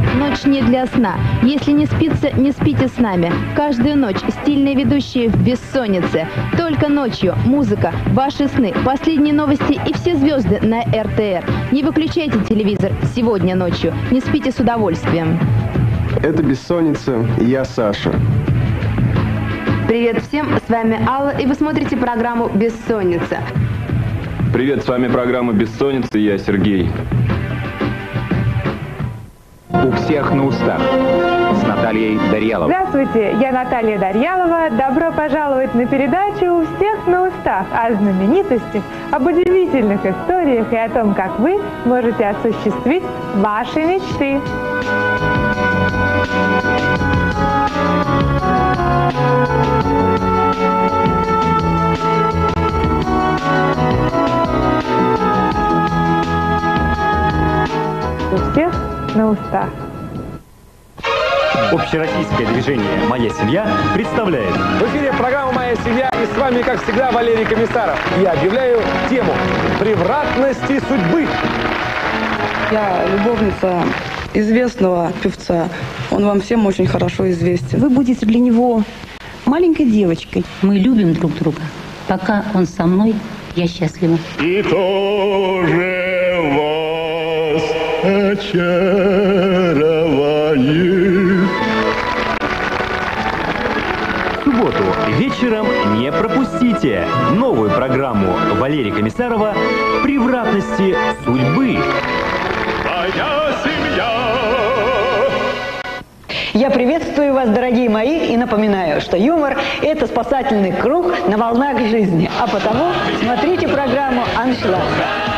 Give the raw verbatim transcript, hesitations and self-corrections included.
Ночь не для сна. Если не спится, не спите с нами. Каждую ночь стильные ведущие в бессоннице. Только ночью музыка, ваши сны, последние новости и все звезды на эр тэ эр. Не выключайте телевизор сегодня ночью. Не спите с удовольствием. Это «Бессонница», и я Саша. Привет всем, с вами Алла, и вы смотрите программу «Бессонница». Привет, с вами программа «Бессонница», и я Сергей. У всех на устах с Натальей Дарьяловой. Здравствуйте, я Наталья Дарьялова. Добро пожаловать на передачу «У всех на устах» о знаменитостях, об удивительных историях и о том, как вы можете осуществить ваши мечты. У всех на устах. Общероссийское движение «Моя семья» представляет. В эфире программа «Моя семья», и с вами, как всегда, Валерий Комиссаров. Я объявляю тему «Превратности судьбы». Я любовница известного певца. Он вам всем очень хорошо известен. Вы будете для него маленькой девочкой. Мы любим друг друга. Пока он со мной, я счастлива. И тоже вас очарование. В субботу вечером не пропустите новую программу Валерия Комиссарова «Превратности судьбы». Моя семья. Я приветствую вас, дорогие мои, и напоминаю, что юмор – это спасательный круг на волнах жизни. А потому смотрите программу «Аншлаг».